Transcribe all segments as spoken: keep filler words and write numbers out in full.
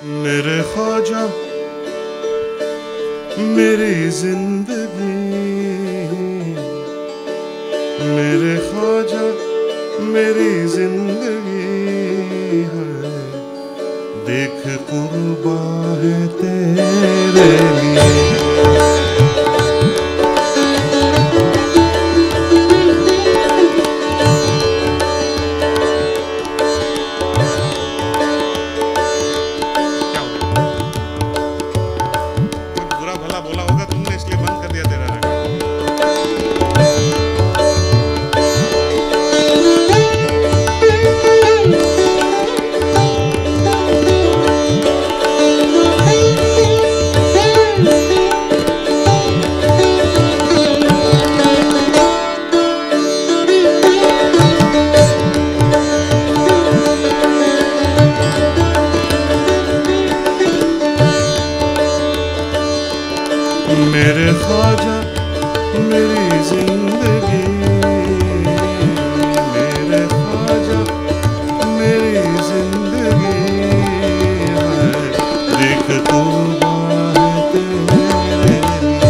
मेरे ख्वाजा मेरी जिंदगी, मेरे ख्वाजा मेरी जिंदगी है, देख कुर्बा है तेरे लिए। मेरे ख्वाजा मेरी जिंदगी, मेरे ख्वाजा मेरी जिंदगी है, देख कुर्बा है तेरे लिए।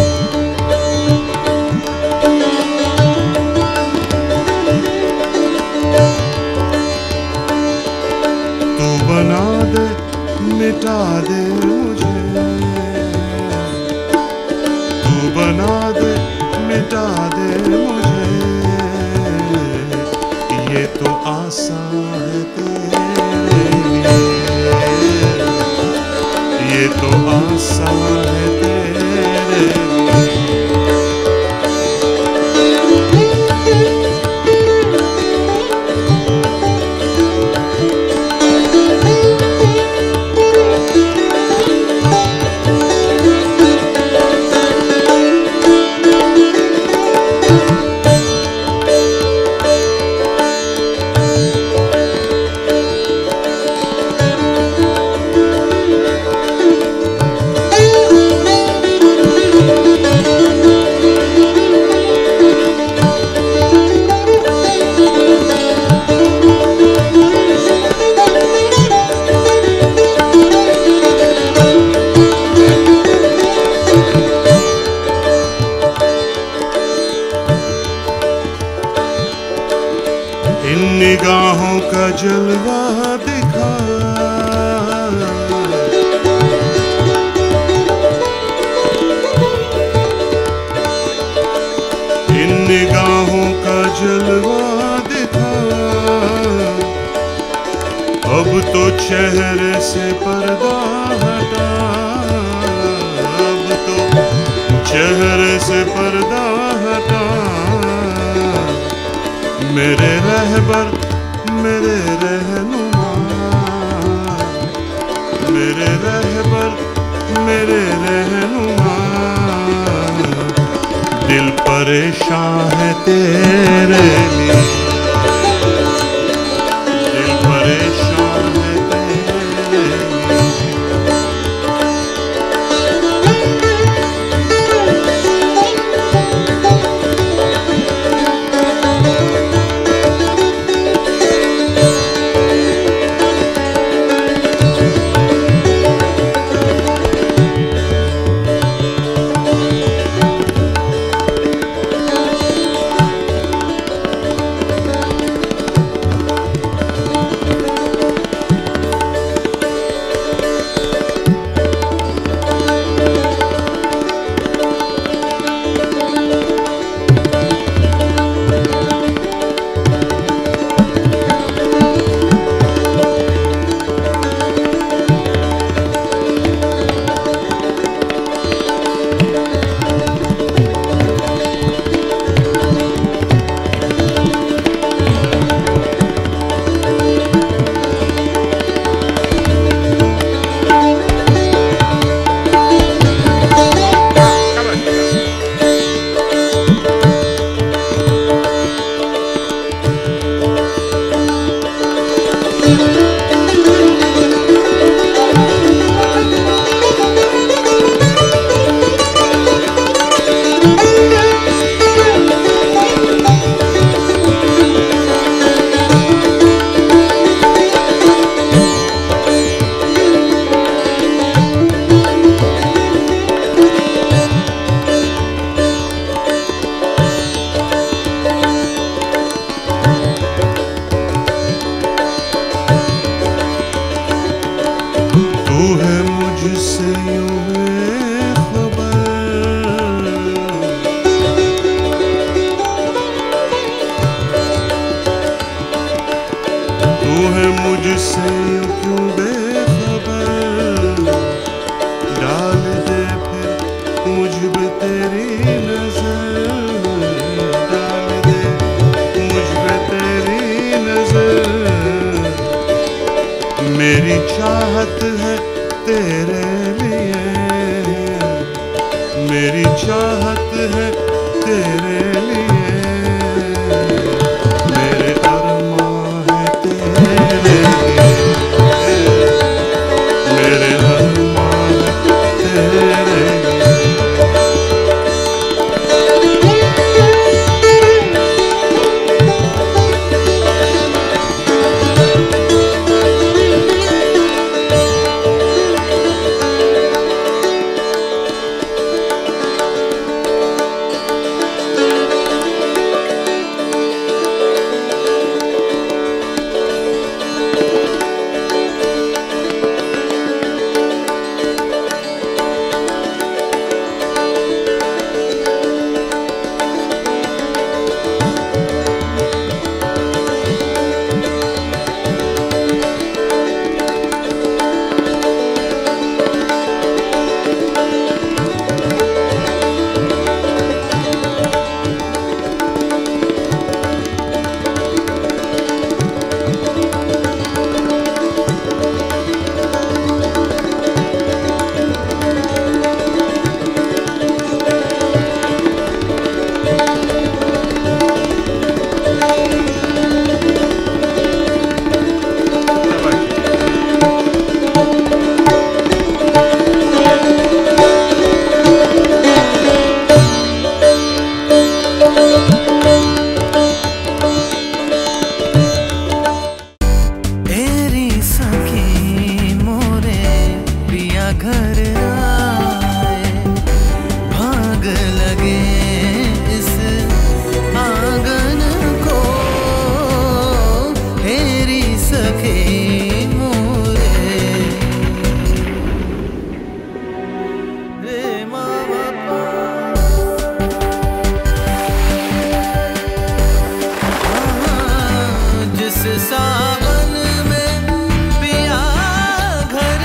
तू बना दे मिटा दे मुझे, बना दे मिटा दे मुझे, ये तो आसान है तेरे लिए, ये तो आसान है तेरे लिए। इन निगाहों का जलवा दिखा, इन निगाहों का जलवा दिखा, अब तो चेहरे से पर्दा हटा, अब तो चेहरे से पर्दा हटा। मेरे रहबर मेरे रहनुमा, मेरे रहबर मेरे रहनुमा, दिल परेशान है तेरे लिए, दिल परेशान है तेरे लिए। मुझसे यूं बेखबर, तू है मुझसे यूं क्यों बेखबर, डाल दे फिर मुझ पे तेरी नजर, डाल दे मुझ पे तेरी नजर। मेरी चाहत है तेरे लिए, मेरी चाहत है तेरे लिए, मेरे अरमां है तेरे लिए, मेरे अरमां है तेरे लिए। घर आए भाग लगे इस आंगन को, हेरी सके मोरे रे मामा जिस सावन में पिया घर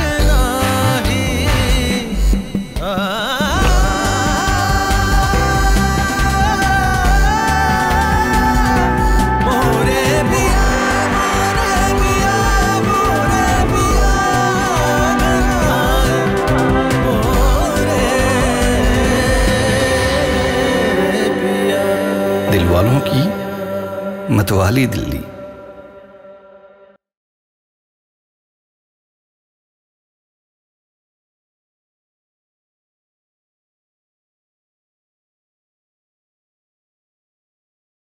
दिल वालों की मतवाली दिल्ली।